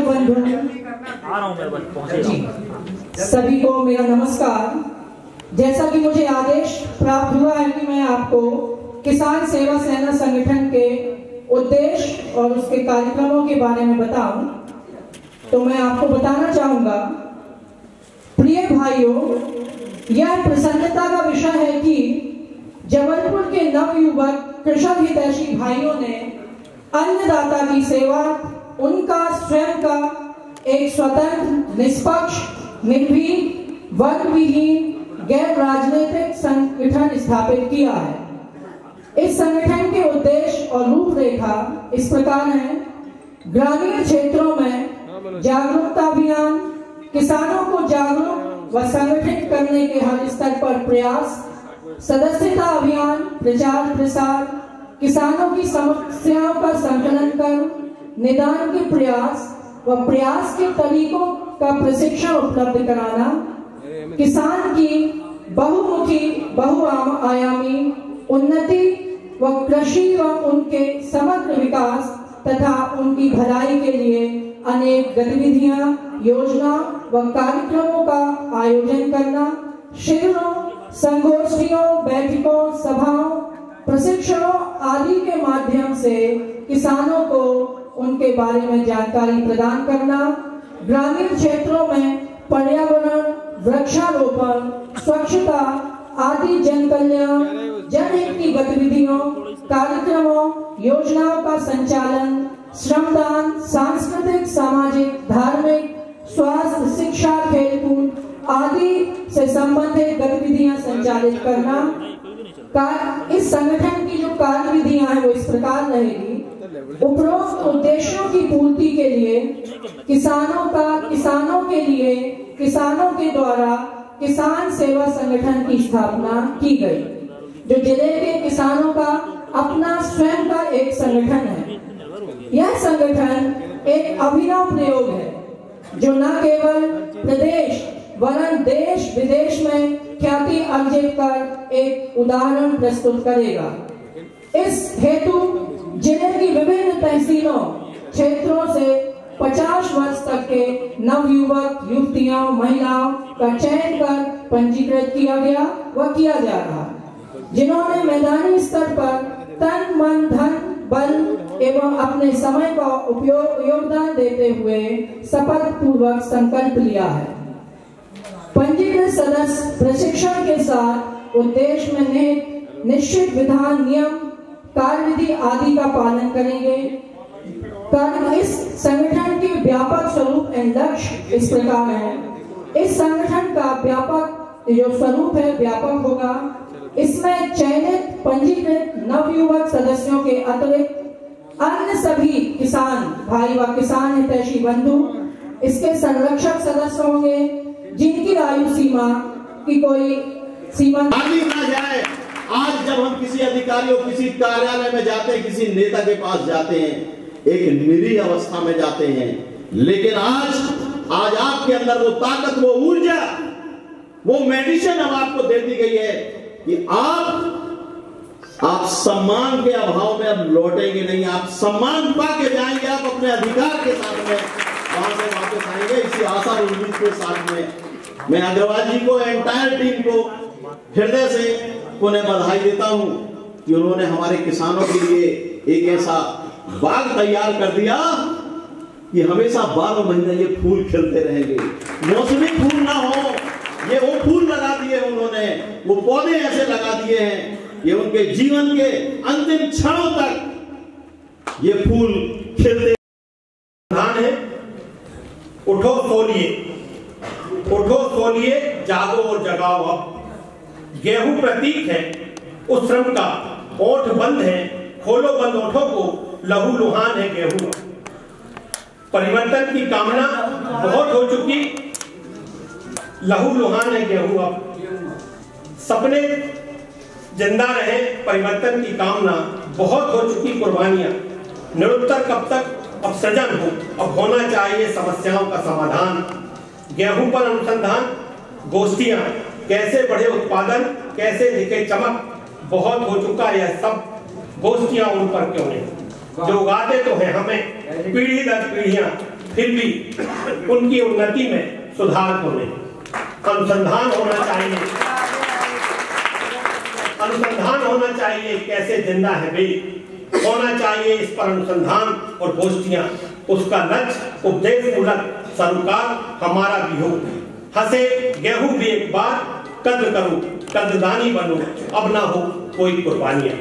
दर्शक बंधु सभी को मेरा नमस्कार। जैसा कि मुझे आदेश प्राप्त हुआ है कि मैं आपको किसान सेवा सेना संगठन के उद्देश्य और उसके कार्यक्रमों के बारे में बताऊं, तो मैं आपको बताना चाहूंगा। प्रिय भाइयों, यह प्रसन्नता का विषय है कि जबलपुर के नवयुवक कृषक हितैषी भाइयों ने अन्नदाता की सेवा, उनका स्वयं का एक स्वतंत्र, निष्पक्ष, निर्भीक, वर्ग विहीन, गैर राजनीतिक संगठन स्थापित किया है। इस संगठन के उद्देश्य और रूपरेखा इस प्रकार है। ग्रामीण क्षेत्रों में जागरूकता अभियान, किसानों को जागरूक व संगठित करने के हर स्तर पर प्रयास, सदस्यता अभियान, प्रचार प्रसार, किसानों की समस्याओं का संकलन कर निदान के प्रयास व प्रयास के तरीकों का प्रशिक्षण उपलब्ध कराना, किसान की बहुमुखी बहुआयामी उन्नति व कृषि व उनके समग्र विकास तथा उनकी भलाई के लिए अनेक गतिविधियां, योजना व कार्यक्रमों का आयोजन करना, शिविरों, संगोष्ठियों, बैठकों, सभाओं, प्रशिक्षणों आदि के माध्यम से किसानों को उनके बारे में जानकारी प्रदान करना, ग्रामीण क्षेत्रों में पर्यावरण, वृक्षारोपण, स्वच्छता आदि जन कल्याण, जनहित की गतिविधियों, कार्यक्रमों, योजनाओं का संचालन, श्रमदान, सांस्कृतिक, सामाजिक, धार्मिक, स्वास्थ्य, शिक्षा, खेलकूद आदि से संबंधित गतिविधियां संचालित करना। इस संगठन की जो कार्यविधियां हैं वो इस प्रकार रहेगी। उपरोक्त उद्देश्यों की पूर्ति के लिए किसानों के द्वारा किसान सेवा संगठन की स्थापना की गई, जो जिले के किसानों का अपना स्वयं का एक संगठन है। यह संगठन एक अभिनव प्रयोग है जो न केवल प्रदेश वरन देश विदेश में ख्याति अर्जित कर एक उदाहरण प्रस्तुत करेगा। इस हेतु जिले की विभिन्न तहसीलों क्षेत्रों से 50 वर्ष तक के नवयुवक युवतियों महिलाओं का चयन कर पंजीकृत किया गया व किया जा रहा, जिन्होंने मैदानी स्तर पर तन मन धन बल एवं अपने समय का योगदान देते हुए शपथ पूर्वक संकल्प लिया है। पंजीकृत सदस्य प्रशिक्षण के साथ उद्देश्य में निश्चित विधान, नियम, कार्यविधि आदि का पालन करेंगे। इस संगठन के व्यापक स्वरूप एवं लक्ष्य इस प्रकार है। इस संगठन का व्यापक जो स्वरूप है व्यापक होगा। इसमें चयनित पंजीकृत नवयुवक सदस्यों के अतिरिक्त अन्य सभी किसान भाई व किसान हितैषी बंधु इसके संरक्षक सदस्य होंगे, जिनकी आयु सीमा की कोई सीमा ना जाए। आज जब हम किसी अधिकारी और किसी कार्यालय में जाते हैं, किसी नेता के पास जाते हैं, एक निरीह अवस्था में जाते हैं, लेकिन आज आपके अंदर वो ताकत, वो ऊर्जा, वो मेडिसिन अब आपको दे दी गई है कि आप सम्मान के अभाव में अब लौटेंगे नहीं। आप सम्मान पा के जाएंगे, आप अपने अधिकार के साथ में वहां से वापस आएंगे। इसी आशा और उम्मीद के साथ में मैं अग्रवाल जी को, एंटायर टीम को हृदय से उन्हें बधाई देता हूं कि उन्होंने हमारे किसानों के लिए एक ऐसा बाग तैयार कर दिया कि हमेशा 12 महीने ये फूल खिलते रहेंगे। मौसमी फूल ना हो, ये वो फूल लगा दिए उन्होंने, वो पौधे ऐसे लगा दिए हैं, ये उनके जीवन के अंतिम क्षणों तक ये फूल खिलते है। उठो सोलिए, उठो सोलिए, जागो और जगाओ। अब गेहूं प्रतीक है उस श्रम का, ओठ बंद है, खोलो बंद ओठों को, लहू लुहान है गेहूं। परिवर्तन की कामना बहुत हो चुकी, लहू लुहान है गेहूं। अब सपने जिंदा रहे, परिवर्तन की कामना बहुत हो चुकी, कुर्बानियां निरुत्तर कब तक, अब सृजन हो, अब होना चाहिए समस्याओं का समाधान। गेहूं पर अनुसंधान गोष्ठियां, कैसे बढ़े उत्पादन, कैसे दिखे चमक, बहुत हो चुका यह सब गोष्ठियां उन पर क्यों नहीं, जो उगाते तो हैं हमें पीढ़ी दर पीढ़ियां, फिर भी उनकी उन्नति में सुधार को नहीं। अनुसंधान होना चाहिए, अनुसंधान होना चाहिए, कैसे जिंदा है वे होना चाहिए, इस पर अनुसंधान और गोष्ठियां, उसका लक्ष्य उपदेश मूलक सरोकार हमारा भी हो। हंसे गेहूं भी एक बार, कद्र करूं कद्रदानी बनूं, अब ना हो कोई कुर्बानियां।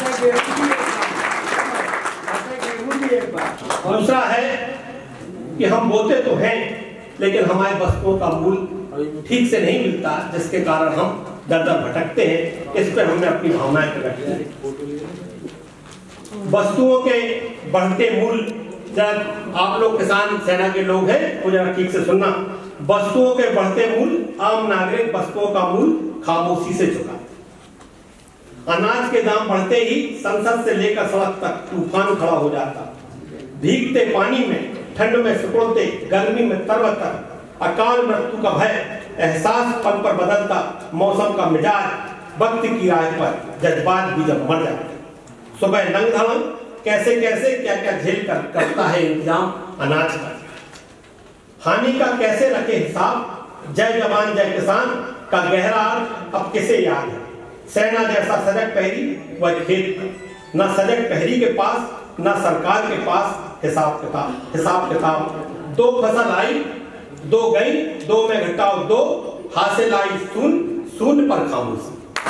दूसरा है कि हम बोते तो हैं लेकिन हमारे वस्तुओं का मूल्य ठीक से नहीं मिलता, जिसके कारण हम दर दर भटकते हैं। इस पर हमने अपनी भावनाएं प्रकट की। वस्तुओं के बढ़ते मूल्य, जब आप लोग किसान सेना के लोग हैं तो जरा ठीक से सुनना, वस्तुओं के बढ़ते मूल्य, आम नागरिक वस्तुओं का मूल्य खामोशी से चुका। अनाज के दाम बढ़ते ही संसद से लेकर सड़क तक तूफान खड़ा हो जाता। भीगते पानी में, ठंड में सिकुड़ते, गर्मी में तरबतर, अकाल मृत्यु का भय, एहसास पल पर बदलता, मौसम का मिजाज, वक्त की राह पर जज्बात भी जब मर जाते। सुबह नंग धड़ंग, कैसे कैसे क्या क्या झेल कर करता है इंतजाम अनाज का। हानि का कैसे रखे हिसाब, जय जवान जय किसान का गहरा अर्थ अब किसे याद है। सेना जैसा सजग पहरी वह खेत, न सजग पहरी के पास न सरकार के पास हिसाब किताब। दो फसल आई, दो गई, दो में घटाओ दो, हासिल आई शून्य पर खामोशी।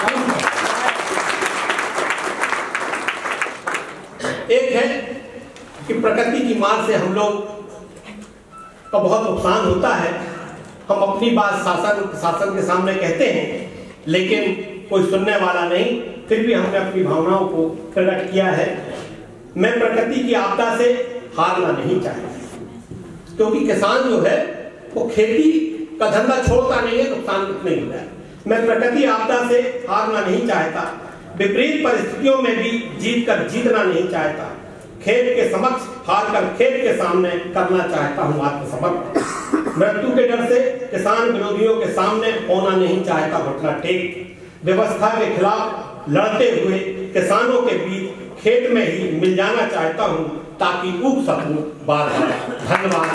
एक है कि प्रकृति की मार से हम लोग का बहुत नुकसान होता है। हम अपनी बात शासन के सामने कहते हैं लेकिन कोई सुनने वाला नहीं, फिर भी हमने अपनी भावनाओं को प्रकट किया है। मैं प्रकृति की आपदा से हारना नहीं चाहता, क्योंकि किसान जो है वो खेती का धंधा छोड़ता नहीं है, नुकसान नहीं होता है। मैं प्रकृति आपदा से हारना नहीं चाहता, विपरीत परिस्थितियों में भी जीतना नहीं चाहता। खेत के समक्ष हार कर खेत के सामने करना चाहता हूँ आत्मसमर्पण। मृत्यु के डर से किसान विरोधियों के सामने होना नहीं चाहता घुटना टेक। व्यवस्था के खिलाफ लड़ते हुए किसानों के बीच खेत में ही मिल जाना चाहता हूँ ताकि उग सकूं बार बार। धन्यवाद।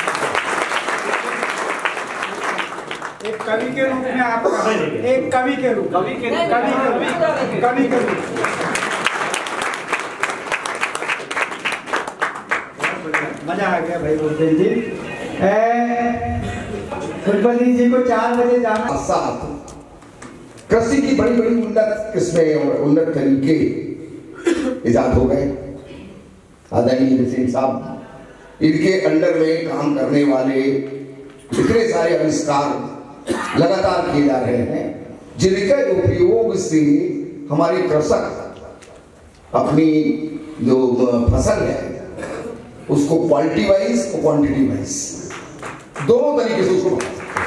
एक कवि के रूप में आप एक कवि के रूप मजा आ गया भाई बोलते जी। कुलपति जी को 4 बजे जाना। साथ कृषि की बड़ी बड़ी उन्नत किस्में और उन्नत तरीके इजाद हो गए। आदरणीय सिंह साहब, इनके अंडर में काम करने वाले इतने सारे आविष्कार लगातार किए जा रहे हैं, जिनके उपयोग से हमारे कृषक अपनी जो फसल है उसको क्वालिटी वाइज और क्वांटिटी वाइज दोनों तरीके से उसको बना सकते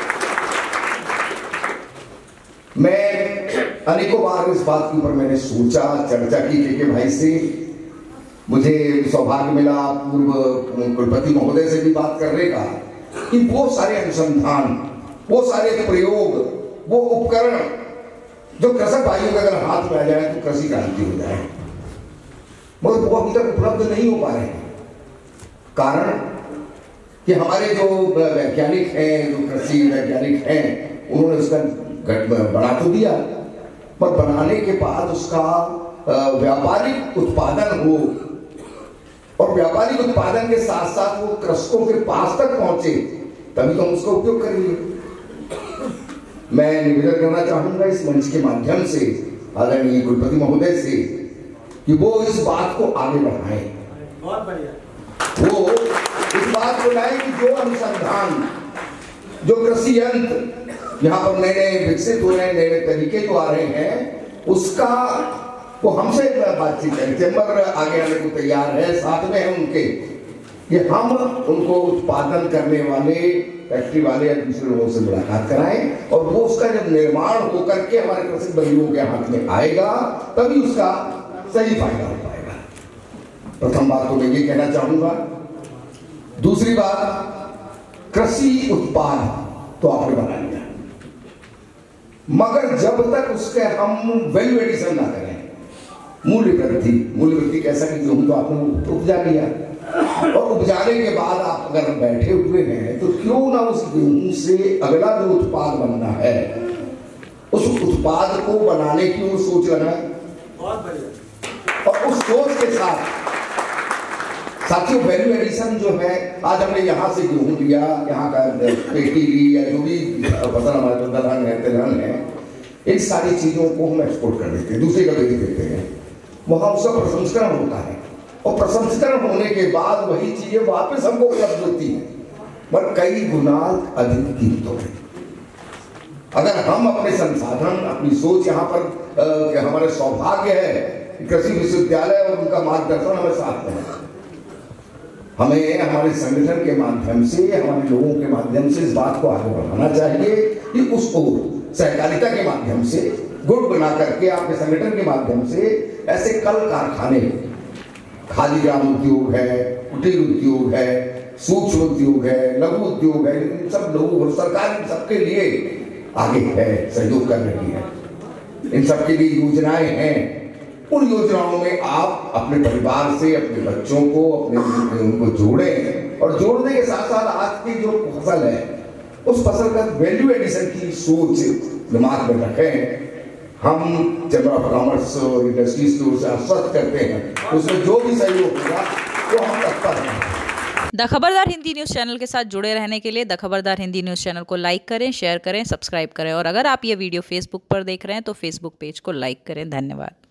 हैं। मैं अनेकों बार इस बात के ऊपर मैंने सोचा, चर्चा की के भाई से। मुझे सौभाग्य मिला पूर्व कुलपति महोदय से भी बात करने का कि वो सारे अनुसंधान, वो सारे प्रयोग, वो उपकरण जो कृषक भाइयों के अगर हाथ में आ जाए तो कृषि क्रांति हो जाए, मगर वो अभी तक उपलब्ध नहीं हो पा रहे हैं। कारण कि हमारे जो वैज्ञानिक हैं, जो कृषि वैज्ञानिक हैं, उन्होंने उसका बना तो दिया, पर बनाने के बाद उसका व्यापारिक उत्पादन हो और व्यापारिक उत्पादन के साथ साथ वो कृषकों के पास तक पहुंचे, तभी तो हम उसका उपयोग करेंगे। मैं निवेदन करना चाहूंगा इस मंच के माध्यम से आदरणीय कुलपति महोदय से कि वो इस बात को आगे बढ़ाएं। बहुत बढ़िया। वो इस बात को लाए कि जो अनुसंधान, जो कृषि यंत्र यहाँ पर नए नए विकसित हो रहे हैं, नए नए तरीके जो आ रहे हैं, उसका वो हमसे बातचीत करें। चैम्बर आगे आने को तैयार है, साथ में है उनके, कि हम उनको उत्पादन करने वाले फैक्ट्री वाले या दूसरे लोगों से मुलाकात कराएं और वो उसका जब निर्माण होकर के हमारे कृषक बंधुओं के हाथ में आएगा तभी उसका सही फायदा हो पाएगा। प्रथम बात तो मैं ये कहना चाहूंगा। दूसरी बात, कृषि उत्पाद तो आपने बना लिया, मगर जब तक उसके हम वैल्यू एडिशन ना करें, मूल्य वृद्धि कैसा कि गेहूं तो आपने उपजा लिया, और उपजाने के बाद आप अगर बैठे हुए हैं तो क्यों ना उस गेहूं से अगला जो उत्पाद बनना है उस उत्पाद को बनाने की वो सोच लगाए। और उस सोच के साथ साथियों वैल्यू एडिशन जो है, आज हमने यहाँ से गेहूं लिया, यहाँ का पेटी ली या जो भी फसल हमारे दलहन है तिलहन है, इन सारी चीजों को हम एक्सपोर्ट कर देते हैं, दूसरे का बेच देते हैं, वहां उसका प्रसंस्करण होता है और प्रसंस्करण होने के बाद वही चीजें वापस हमको उपलब्ध होती है पर कई गुना अधिक कीमतों में। अगर हम अपने संसाधन अपनी सोच यहाँ पर हमारे सौभाग्य है कृषि विश्वविद्यालय और उनका मार्गदर्शन हमें साथ में है, हमें हमारे संगठन के माध्यम से हमारे लोगों के माध्यम से इस बात को आगे बढ़ाना चाहिए कि उसको सहकारिता के माध्यम से गुड़ बना करके आपके संगठन के माध्यम से ऐसे कल कारखाने, खादी ग्राम उद्योग है, कुटीर उद्योग है, सूक्ष्म उद्योग है, लघु उद्योग है, इन सब लोगों सरकार इन सबके लिए आगे है, सहयोग कर रही है, इन सबके लिए योजनाएं हैं। उन योजनाओं में आप अपने परिवार से अपने बच्चों को अपने उनको जोड़ें और जोड़ने के साथ साथ आज की जो फसल है उस फसल का वैल्यू एडिशन की सोच दिमाग में रखें। हम चैम्बर ऑफ कॉमर्स और इंडस्ट्रीज की ओर से आश्वस्त करते हैं, उसमें जो भी सहयोग होगा वो हम तत्पर हैं। The Khabardar Hindi news channel के साथ जुड़े रहने के लिए the Khabardar Hindi news channel को लाइक करें, शेयर करें, सब्सक्राइब करें और अगर आप ये वीडियो फेसबुक पर देख रहे हैं तो फेसबुक पेज को लाइक करें। धन्यवाद।